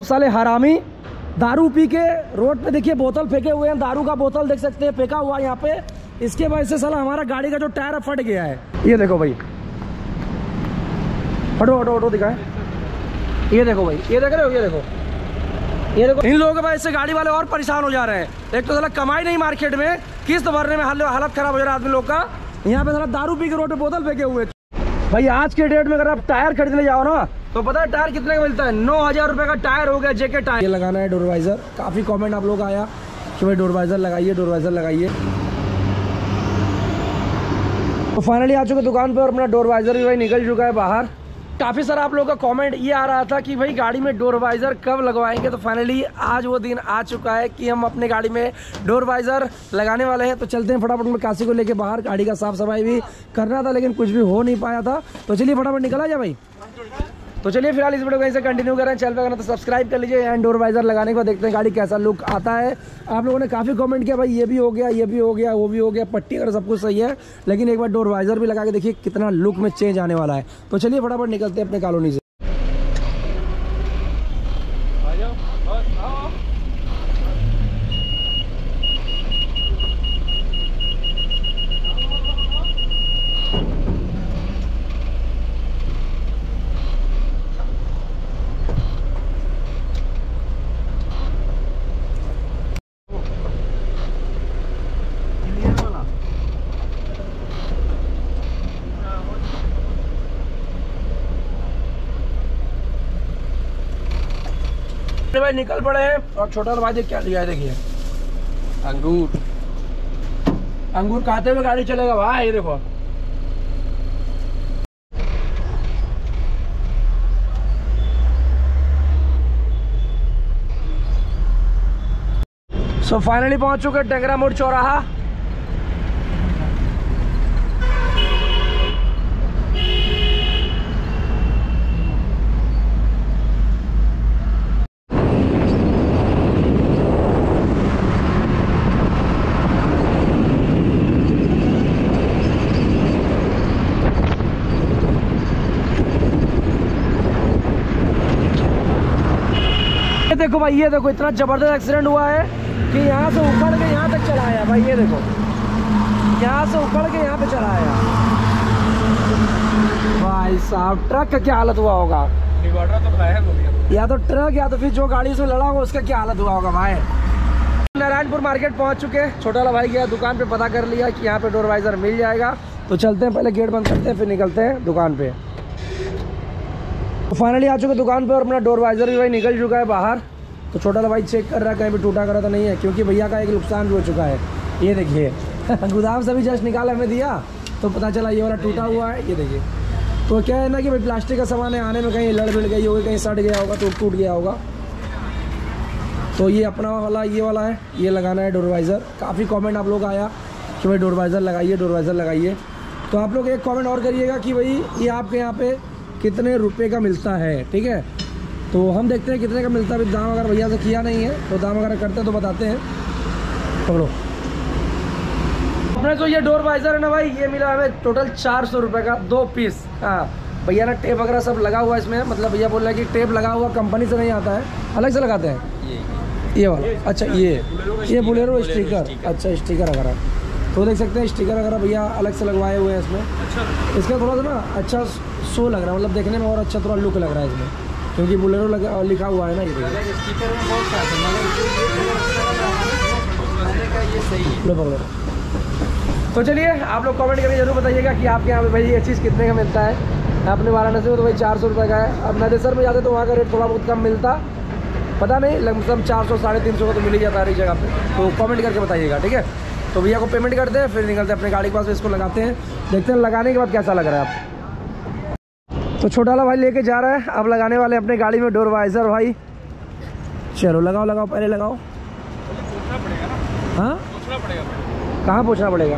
साले हरामी दारू पी के रोड पे देखिए बोतल फेंके हुए हैं, दारू का बोतल देख सकते हैं फेंका हुआ है यहाँ पे। इसके वजह से साला हमारा गाड़ी का जो टायर फट गया है। ये देखो भाई, हटो हटो हटो दिखाएं। ये देखो भाई, ये देख रहे हो, ये देखो, ये देखो। इन लोगों के वजह से गाड़ी वाले और परेशान हो जा रहे हैं। एक तो साला कमाई नहीं मार्केट में, किस्त भरने में हालत खराब हो जा रहा है आदमी लोग का। यहाँ पे साला दारू पी के रोड पे बोतल फेंके हुए। भाई आज के डेट में अगर आप टायर खरीदने जाओ ना तो पता है टायर कितने का मिलता है? 9,000 रुपए का टायर हो गया जेके टायर। ये लगाना है डोरवाइजर। काफी कमेंट आप लोग आया कि भाई डोरवाइजर लगाइए, डोरवाइजर लगाइए। तो फाइनली आ चुके दुकान पे और अपना डोरवाइजर भी भाई निकल चुका है बाहर। काफ़ी सारा आप लोगों का कमेंट ये आ रहा था कि भाई गाड़ी में डोरवाइजर कब लगवाएंगे। तो फाइनली आज वो दिन आ चुका है कि हम अपने गाड़ी में डोरवाइजर लगाने वाले हैं। तो चलते हैं फटाफट में काशी को लेके बाहर। गाड़ी का साफ सफाई भी करना था लेकिन कुछ भी हो नहीं पाया था। तो चलिए फटाफट निकला जाए भाई। तो चलिए फिलहाल इस वीडियो को यहीं से कंटिन्यू करें। चैनल पे करना तो सब्सक्राइब कर लीजिए एंड डोरवाइजर लगाने के बाद देखते हैं गाड़ी कैसा लुक आता है। आप लोगों ने काफ़ी कमेंट किया भाई ये भी हो गया, ये भी हो गया, वो भी हो गया, पट्टी अगर सब कुछ सही है लेकिन एक बार डोरवाइजर भी लगा के देखिए कितना लुक में चेंज आने वाला है। तो चलिए फटाफट निकलते हैं अपने कॉलोनी से। भाई निकल पड़े हैं और छोटा भाई देख क्या लिया है, देखिए अंगूर। अंगूर खाते हुए गाड़ी चलेगा भाई। ये देखो सो फाइनली पहुंच चुके टेंगरा मोड़ चौराहा। देखो भाई, ये देखो इतना जबरदस्त एक्सीडेंट हुआ है कि यहाँ से उखड़ के यहाँ तक चला आया भाई। ये देखो यहाँ से उखड़ के यहाँ पे चला आया भाई साहब। ट्रक का क्या हालत हुआ होगा? तो या तो ट्रक या तो फिर जो गाड़ी से लड़ा होगा उसका क्या हालत हुआ होगा भाई। नारायणपुर मार्केट पहुँच चुके। छोटा वाला भाई गया दुकान पे, पता कर लिया कि यहाँ पे डोरवाइजर मिल जाएगा। तो चलते हैं, पहले गेट बंद करते हैं फिर निकलते हैं दुकान पे। तो फाइनली आ चुके दुकान पे और अपना डोरवाइजर भी भाई निकल चुका है बाहर। तो छोटा सा भाई चेक कर रहा है कहीं भी टूटा करा तो नहीं है, क्योंकि भैया का एक नुकसान भी हो चुका है। ये देखिए गोदाम से भी जस्ट निकाल हमें दिया तो पता चला ये वाला टूटा हुआ है। ये देखिए तो क्या है ना कि भाई प्लास्टिक का सामान है, आने में कहीं लड़ भिड़ गई होगी, कहीं सड़ गया होगा तो टूट गया होगा। तो ये अपना वाला ये वाला है, ये लगाना है डोरवाइज़र। काफ़ी कमेंट आप लोग आया कि भाई डोरवाइज़र लगाइए, डोरवाइज़र लगाइए। तो आप लोग एक कमेंट और करिएगा कि भाई ये आपके यहाँ पे कितने रुपए का मिलता है, ठीक है। तो हम देखते हैं कितने का मिलता है। दाम अगर भैया से किया नहीं है तो दाम अगर करते हैं तो बताते हैं। पकड़ो अपने। तो ये डोरवाइज़र है ना भाई, ये मिला हमें टोटल 400 रुपये का 2 पीस। हाँ भैया ने टेप वगैरह सब लगा हुआ है इसमें, मतलब भैया बोल रहे हैं कि टेप लगा हुआ कंपनी से नहीं आता है, अलग से लगाते हैं ये वाला। अच्छा ये बोलेरो स्टिकर, अच्छा स्टिकर वगैरह तो देख सकते हैं। स्टिकर वगैरह भैया अलग से लगवाए हुए हैं इसमें। इसका थोड़ा सा ना अच्छा शो लग रहा है, मतलब देखने में और अच्छा थोड़ा लुक लग रहा है इसमें, क्योंकि बोलेरो लिखा हुआ है ना। ये तो चलिए आप लोग कमेंट करके जरूर बताइएगा कि आपके यहाँ पे भाई ये चीज़ कितने का मिलता है। अपने वाराणसी में तो भाई 400 रुपये का है। अब नदेसर में जाते तो वहाँ का रेट थोड़ा बहुत कम मिलता, पता नहीं, लगभग 400 350 का तो मिल ही जाता है हर जगह पे। तो कमेंट करके बताइएगा, ठीक है। तो भैया को पेमेंट करते हैं फिर निकलते हैं अपने गाड़ी के पास, इसको लगाते हैं, देखते हैं लगाने के बाद कैसा लग रहा है आप। तो छोटा वाला भाई लेके जा रहा है, अब लगाने वाले अपने गाड़ी में डोरवाइजर भाई। चलो लगाओ लगाओ, पहले लगाओ। हाँ कहाँ पूछना पड़ेगा?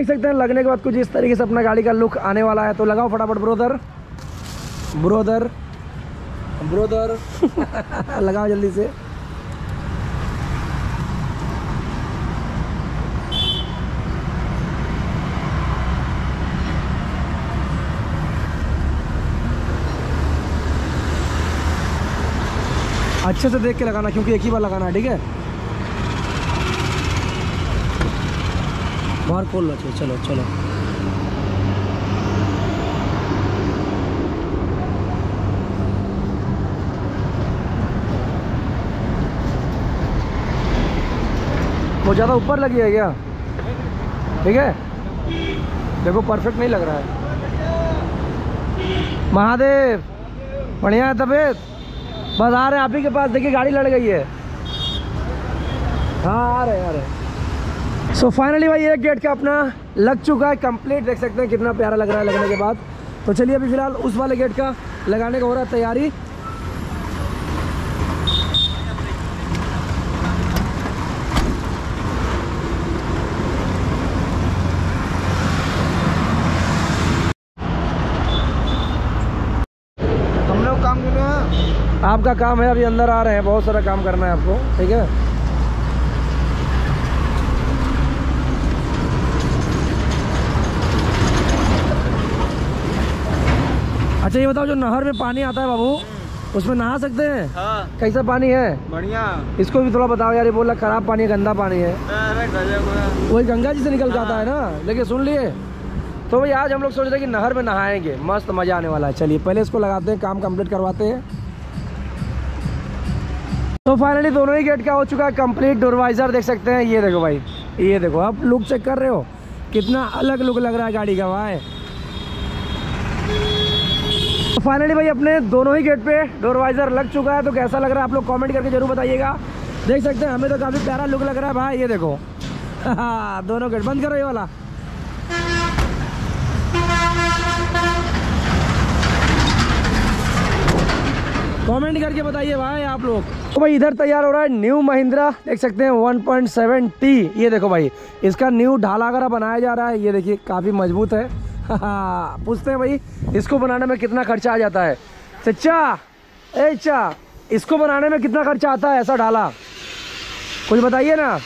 देख सकते हैं लगने के बाद कुछ इस तरीके से अपना गाड़ी का लुक आने वाला है। तो लगाओ फटाफट ब्रोदर ब्रोदर ब्रोदर लगाओ जल्दी से। अच्छे से देख के लगाना क्योंकि एक ही बार लगाना है, ठीक है। बाहर खोल लो, चलो चलो। वो ज़्यादा ऊपर लगी है क्या? ठीक है, देखो परफेक्ट नहीं लग रहा है। महादेव बढ़िया है तबीयत? बस आ रहे हैं आप ही के पास। देखिए गाड़ी लड़ गई है। हाँ आ रहे सो फाइनली भाई एक गेट का अपना लग चुका है कंप्लीट। देख सकते हैं कितना प्यारा लग रहा है लगने के बाद। तो चलिए अभी फिलहाल उस वाले गेट का लगाने का हो रहा है तैयारी। हम लोग काम कर रहे हैं, आपका काम है, अभी अंदर आ रहे हैं, बहुत सारा काम करना है आपको, ठीक है। अच्छा ये बताओ, जो नहर में पानी आता है बाबू, उसमें नहा सकते हैं? हाँ। कैसा पानी है? बढ़िया। इसको भी थोड़ा बताओ यार, ये बोला खराब पानी है, गंदा पानी है। अरे गजब है। वही गंगा जी से निकल के आता है ना, लेकिन सुन लिए। तो भाई आज हम लोग सोच रहे हैं कि नहर में नहाएंगे, मस्त मजा आने वाला है। चलिए पहले इसको लगाते हैं, काम कंप्लीट करवाते हैं। तो फाइनली दोनों ही गेट का हो चुका है कंप्लीट। डोरवाइजर देख सकते हैं, ये देखो भाई, ये देखो। आप लुक चेक कर रहे हो, कितना अलग लुक लग रहा है गाड़ी का भाई। तो फाइनली भाई अपने दोनों ही गेट पे डोरवाइजर लग चुका है। तो कैसा लग रहा है आप लोग कमेंट करके जरूर बताइएगा। देख सकते हैं हमें तो काफ़ी प्यारा लुक लग रहा है भाई, ये देखो। दोनों गेट बंद करो ये वाला। कमेंट करके बताइए भाई आप लोग। तो भाई इधर तैयार हो रहा है न्यू महिंद्रा, देख सकते हैं 1.7T। ये देखो भाई, इसका न्यू ढाला वगैरह बनाया जा रहा है। ये देखिए काफ़ी मजबूत है। पूछते हैं भाई इसको बनाने में कितना खर्चा आ जाता है। चचा ए चा, इसको बनाने में कितना खर्चा आता है ऐसा ढाला? कुछ बताइए ना।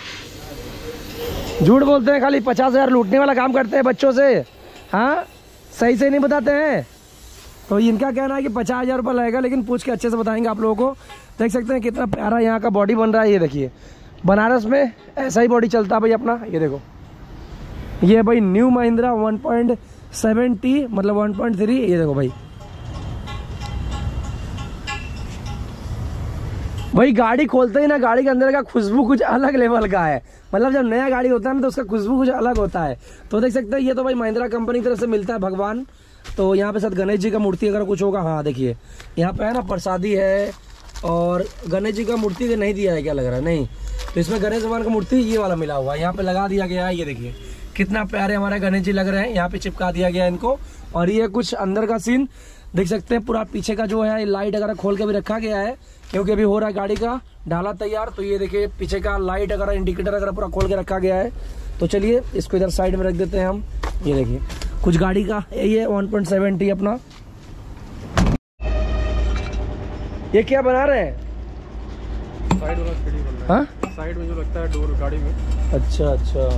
झूठ बोलते हैं, खाली 50,000 लूटने वाला काम करते हैं बच्चों से। हाँ सही से नहीं बताते हैं। तो इनका कहना है कि 50,000 रुपये लगेगा, लेकिन पूछ के अच्छे से बताएंगे आप लोगों को। देख सकते हैं कितना प्यारा यहाँ का बॉडी बन रहा है। ये देखिए बनारस में ऐसा ही बॉडी चलता है भाई अपना। ये देखो, ये भाई न्यू महिंद्रा 1.7T मतलब 1.3। ये देखो भाई गाड़ी खोलते ही ना, गाड़ी के अंदर का खुशबू कुछ अलग लेवल का है। मतलब जब नया गाड़ी होता है ना तो उसका खुशबू कुछ अलग होता है। तो देख सकते हैं ये तो भाई महिंद्रा कंपनी की तरफ से मिलता है भगवान। तो यहाँ पे साथ गणेश जी का मूर्ति अगर कुछ होगा। हाँ देखिए यहाँ पे है ना प्रसादी है, और गणेश जी का मूर्ति नहीं दिया है क्या, लग रहा है नहीं। तो इसमें गणेश भगवान का मूर्ति ये वाला मिला हुआ है, यहाँ पे लगा दिया गया है। ये देखिए कितना प्यारे हमारे गणेश जी लग रहे हैं, यहाँ पे चिपका दिया गया है इनको। और ये कुछ अंदर का सीन देख सकते हैं, पूरा पीछे का जो है लाइट वगैरह खोल के भी रखा गया है, क्योंकि अभी हो रहा है गाड़ी का ढाला तैयार। तो ये देखिए पीछे का लाइट वगैरह, इंडिकेटर वगैरह पूरा खोल के रखा गया है। तो चलिए इसको इधर साइड में रख देते हैं हम। ये देखिए कुछ गाड़ी का ये 1.7T अपना। ये क्या बना रहे हैं? साइड वाला खिड़की बन रहा है। हाँ साइड में जो लगता है डोर गाड़ी में। अच्छा अच्छा।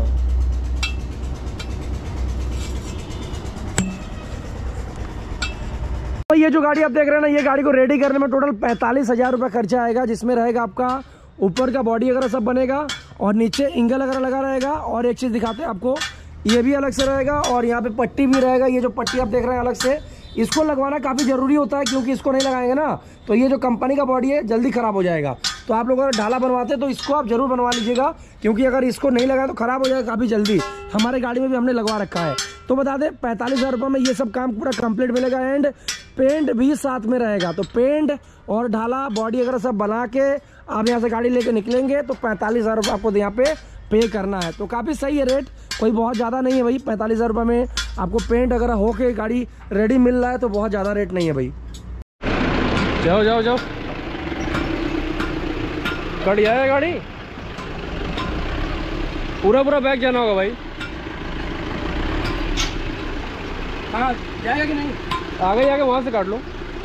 तो ये जो गाड़ी आप देख रहे हैं ना, ये गाड़ी को रेडी करने में टोटल 45,000 रुपये खर्चा आएगा, जिसमें रहेगा आपका ऊपर का बॉडी वगैरह सब बनेगा, और नीचे इंगल वगैरह लगा रहेगा। और एक चीज़ दिखाते हैं आपको, ये भी अलग से रहेगा, और यहाँ पे पट्टी भी रहेगा। ये जो पट्टी आप देख रहे हैं अलग से, इसको लगवाना काफ़ी ज़रूरी होता है, क्योंकि इसको नहीं लगाएंगे ना तो ये जो कंपनी का बॉडी है जल्दी ख़राब हो जाएगा। तो आप लोग अगर ढाला बनवाते हैं तो इसको आप ज़रूर बनवा लीजिएगा, क्योंकि अगर इसको नहीं लगाए तो ख़राब हो जाएगा काफ़ी जल्दी। हमारे गाड़ी में भी हमने लगवा रखा है। तो बता दें 45,000 रुपये में ये सब काम पूरा कंप्लीट मिलेगा, एंड पेंट भी साथ में रहेगा। तो पेंट और ढाला बॉडी अगर सब बना के आप यहाँ से गाड़ी लेके निकलेंगे तो 45,000 रुपये आपको यहाँ पे करना है। तो काफ़ी सही है रेट, कोई बहुत ज़्यादा नहीं है भाई। 45,000 रुपये में आपको पेंट अगर होके गाड़ी रेडी मिल रहा है तो बहुत ज़्यादा रेट नहीं है भाई। जाओ जाओ जाओ, कट जाए गाड़ी। पूरा बैग जाना होगा भाई। हाँ जाएगा कि नहीं? आगे जाके वहां से काट लो।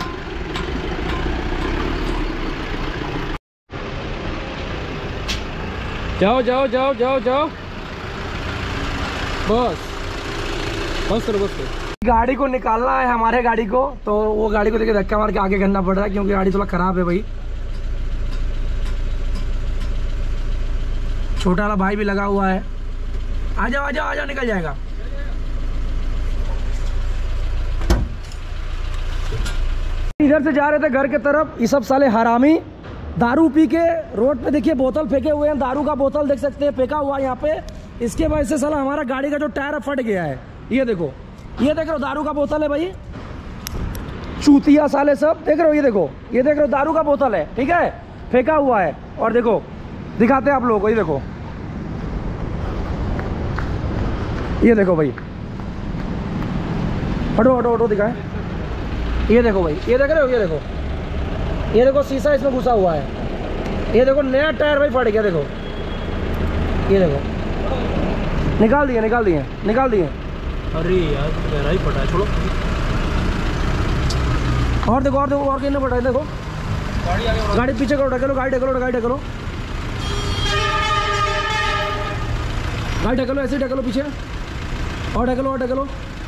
जाओ जाओ जाओ जाओ जाओ, बस बस करो बस करो। गाड़ी को निकालना है हमारे गाड़ी को, तो वो गाड़ी को देखिए धक्का मार के आगे करना पड़ रहा है क्योंकि गाड़ी थोड़ा खराब है भाई। छोटा वाला भाई भी लगा हुआ है। आ जाओ आ जाओ आ जाओ, निकल जाएगा। इधर से जा रहे थे घर के तरफ, ये सब साले हरामी दारू पी के रोड पे देखिए बोतल फेंके हुए हैं, दारू का बोतल देख सकते हैं फेंका हुआ है यहाँ पे। इसके वजह से साला हमारा गाड़ी का जो टायर फट गया है। ये देखो, ये देख रहे हो दारू का बोतल है भाई, चूतिया साले सब देख रहे हो। ये देखो, ये देख रहे हो दारू का बोतल है, ठीक है, फेंका हुआ है। और देखो दिखाते हैं आप लोगों को, ये देखो, ये देखो भाई, हटो हटो हटो दिखाएं। ये देखो भाई, ये देख रहे हो, ये देखो, ये देखो शीशा इसमें घुसा हुआ है। ये देखो नया टायर भाई फट गया, देखो ये देखो, निकाल दिए निकाल दिए निकाल दिए। अरे यार गहरा ही फटा है, छोड़ो। और देखो और देखो और कितने फटा है, देखो। गाड़ी आगे, गाड़ी पीछे करो, ढकेलो गाड़ी ढकेलो, गाड़ी ढकेलो, गाड़ी ढकेलो, ऐसे ही ढकेलो पीछे, और ढकेलो और ढकेलो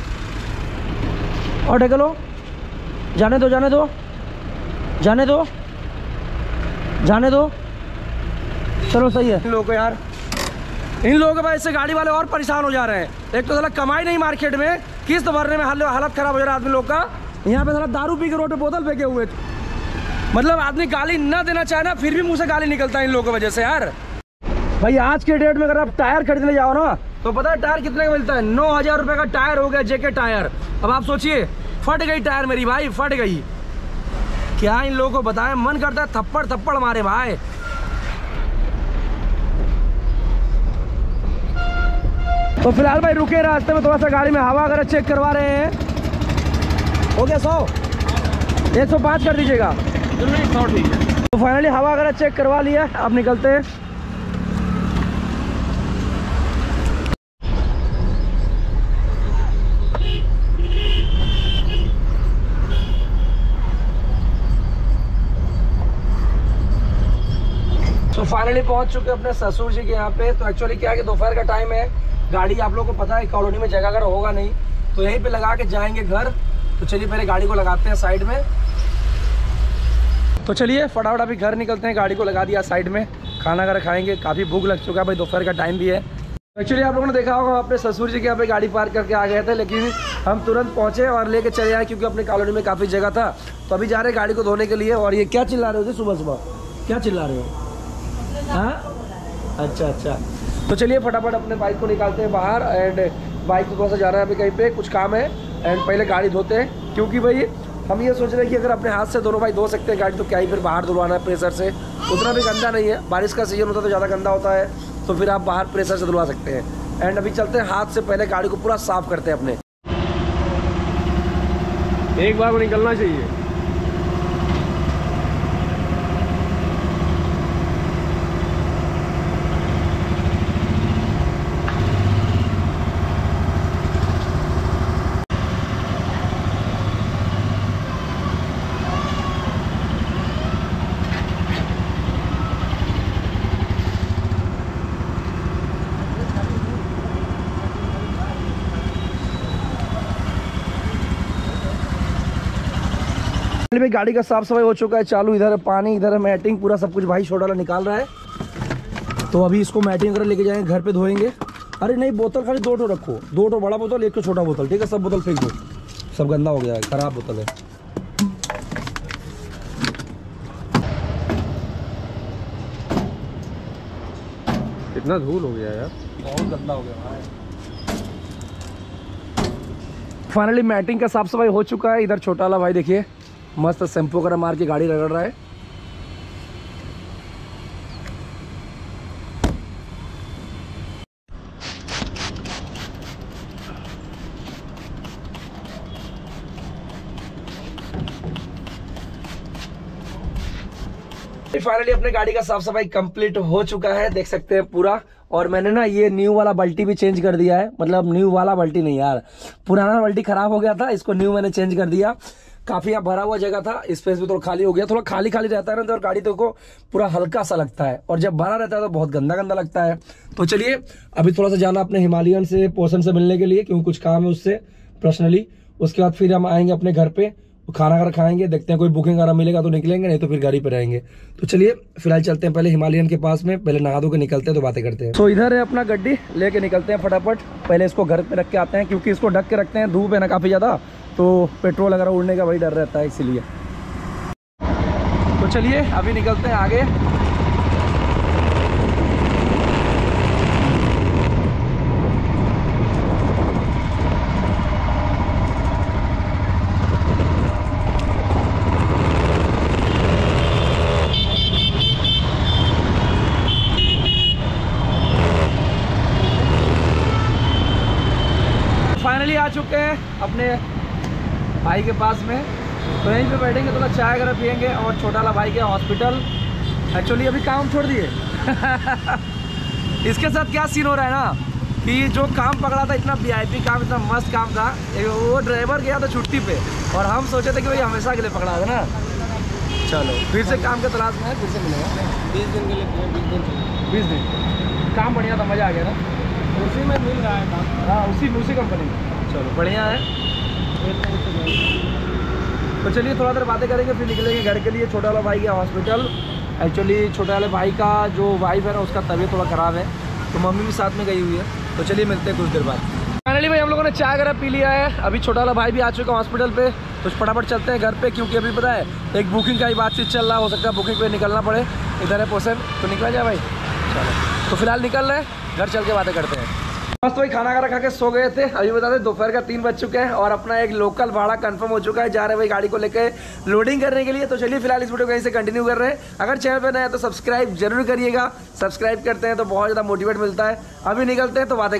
और ढकेलो। जाने दो जाने दो जाने दो जाने दो, चलो सही है। इन लोगों को यार, इन लोगों के वजह से गाड़ी वाले और परेशान हो जा रहे हैं। एक तो साला कमाई नहीं मार्केट में, किस्त भरने में हालत खराब हो जा रहा है आदमी लोग का। यहाँ पे साला दारू पी के रोड पे बोतल फेंके हुए, मतलब आदमी गाली ना देना चाहे ना, फिर भी मुंह से गाली निकलता है इन लोगों की वजह से यार। भाई आज के डेट में अगर आप टायर खरीदने जाओ ना, तो पता है टायर कितने का मिलता है? 9,000 रुपये का टायर हो गया, जेके टायर। अब आप सोचिए, फट गई टायर मेरी भाई, फट गई। क्या इन लोगों को बताएं, मन करता है थप्पड़ थप्पड़ मारे भाई। तो फिलहाल भाई रुके रास्ते में, थोड़ा सा गाड़ी में हवा वगैरह चेक करवा रहे हैं। हो गया 100, 105 कर दीजिएगा। तो फाइनली हवा वगैरह चेक करवा लिया, अब निकलते हैं। तो फाइनली पहुंच चुके अपने ससुर जी के यहाँ पे। तो एक्चुअली क्या है कि दोपहर का टाइम है, गाड़ी आप लोगों को पता है कॉलोनी में जगह अगर होगा नहीं, तो यहीं पे लगा के जाएंगे घर। तो चलिए पहले गाड़ी को लगाते हैं साइड में। तो चलिए फटाफट अभी घर निकलते हैं, गाड़ी को लगा दिया साइड में, खाना वगैरह खाएंगे। काफ़ी भूख लग चुका है भाई, दोपहर का टाइम भी है। एक्चुअली आप लोगों ने देखा होगा, अपने ससुर जी के यहाँ पे गाड़ी पार्क करके आ गए थे, लेकिन हम तुरंत पहुँचे और लेके चले आए क्योंकि अपने कॉलोनी में काफ़ी जगह था। तो अभी जा रहे हैं गाड़ी को धोने के लिए। और ये क्या चिल्ला रहे हो जी सुबह सुबह, क्या चिल्ला रहे हो? हाँ अच्छा अच्छा, तो चलिए फटाफट अपने बाइक को निकालते हैं बाहर। एंड बाइक को थोड़ा सा जा रहा है अभी कहीं पे, कुछ काम है। एंड पहले गाड़ी धोते हैं, क्योंकि भाई हम ये सोच रहे हैं कि अगर अपने हाथ से दोनों भाई धो सकते हैं गाड़ी, तो क्या ही फिर बाहर धुलवाना है प्रेशर से। उतना भी गंदा नहीं है, बारिश का सीजन होता है तो ज़्यादा गंदा होता है, तो फिर आप बाहर प्रेशर से धुलवा सकते हैं। एंड अभी चलते हैं हाथ से, पहले गाड़ी को पूरा साफ करते हैं अपने। एक बार को निकलना चाहिए। भाई गाड़ी का साफ सफाई हो चुका है चालू, इधर पानी, इधर मैटिंग, पूरा सब कुछ भाई छोटा वाला निकाल रहा है। तो अभी इसको मैटिंग वगैरह लेके जाएंगे, घर पे धोएंगे। अरे नहीं, बोतल खाली 2 ठो रखो, 2 ठो बड़ा बोतल, 1 ठो छोटा बोतल, ठीक है? सब बोतल फेंक दो, सब गंदा हो गया है, खराब बोतल है। इतना धूल हो गया यार, बहुत गंदा हो गया भाई। फाइनली मैटिंग का साफ सफाई हो चुका है। इधर छोटा वाला भाई देखिए मस्त शैम्पू वगैरह मार के गाड़ी रगड़ रहा है। फाइनली अपने गाड़ी का साफ सफाई कंप्लीट हो चुका है, देख सकते हैं पूरा। और मैंने ना ये न्यू वाला बाल्टी भी चेंज कर दिया है, मतलब न्यू वाला बाल्टी नहीं यार, पुराना बाल्टी खराब हो गया था, इसको न्यू मैंने चेंज कर दिया। काफी यहाँ भरा हुआ जगह था, स्पेस भी थोड़ा खाली हो गया। थोड़ा खाली खाली रहता है ना तो गाड़ी को पूरा हल्का सा लगता है, और जब भरा रहता है तो बहुत गंदा गंदा लगता है। तो चलिए अभी थोड़ा सा जाना अपने हिमालयन से, पोषण से मिलने के लिए, क्योंकि कुछ काम है उससे पर्सनली। उसके बाद फिर हम आएंगे अपने घर पे, खाना वगैरह खाएंगे, देखते हैं कोई बुकिंग वगैरह मिलेगा तो निकलेंगे, नहीं तो फिर गाड़ी पे रहेंगे। तो चलिए फिलहाल चलते हैं पहले हिमालयन के पास में, पहले नहा धो के निकलते हैं तो बातें करते हैं। तो इधर है अपना गड्डी, लेके निकलते हैं फटाफट। पहले इसको घर पे रख के आते हैं, क्योंकि इसको ढक के रखते हैं, धूप है ना काफ़ी ज़्यादा, तो पेट्रोल वगैरह उड़ने का वही डर रहता है, इसीलिए। तो चलिए अभी निकलते हैं आगे। फाइनली आ चुके हैं अपने भाई के पास में, तो यहीं पे बैठेंगे, थोड़ा चाय वगैरह पियेंगे। और छोटा वाला भाई के हॉस्पिटल एक्चुअली अभी काम छोड़ दिए। इसके साथ क्या सीन हो रहा है ना कि जो काम पकड़ा था, इतना वीआईपी काम, इतना मस्त काम था, वो ड्राइवर गया था छुट्टी पे, और हम सोचे थे कि भाई हमेशा के लिए पकड़ा है ना। चलो फिर से काम के तलाश में है, फिर से मिलेगा। 20 दिन के लिए 20 दिन काम बढ़िया था, मज़ा आ गया ना। उसी में मिल रहा है काम। हाँ उसी कंपनी में। चलो बढ़िया है। तो चलिए थोड़ा देर बातें करेंगे, फिर निकलेंगे घर के लिए। छोटा वाला भाई गया हॉस्पिटल। एक्चुअली छोटे वाले भाई का जो वाइफ है ना, उसका तबीयत थोड़ा ख़राब है, तो मम्मी भी साथ में गई हुई है। तो चलिए मिलते हैं कुछ देर बाद। फाइनली भाई हम लोगों ने चाय वगैरह पी लिया है। अभी छोटा वाला भाई भी आ चुका है हॉस्पिटल पे, तो फटाफट चलते हैं घर पे, क्योंकि अभी पता है एक बुकिंग का ही बातचीत चल रहा, हो सकता है बुकिंग पे निकलना पड़े। इधर है पोषण, तो निकला जाए भाई। चलो तो फिलहाल निकल रहे हैं, घर चल के बातें करते हैं। मस्त भाई खाना खा के सो गए थे। अभी बता दें दोपहर का 3 बज चुके हैं, और अपना एक लोकल भाड़ा कंफर्म हो चुका है। जा रहे भाई गाड़ी को लेके लोडिंग करने के लिए। तो चलिए फिलहाल इस वीडियो को यहीं से कंटिन्यू कर रहे हैं। अगर चैनल पर नया है तो सब्सक्राइब जरूर करिएगा, सब्सक्राइब करते हैं तो बहुत ज़्यादा मोटिवेट मिलता है। अभी निकलते हैं तो बातें